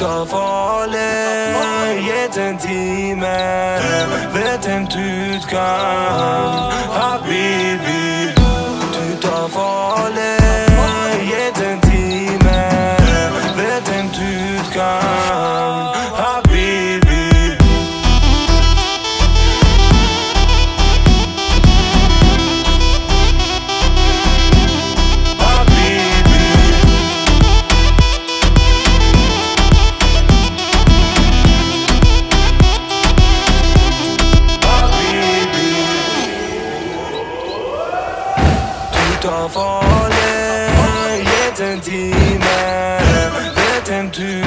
tar farlig, jetën time. Vetëm ty t'kam, habibi. Ty tar farlig, jetën time. Vetëm ty t'kam, habibi. Tar farlig, jetën time. Vetëm ty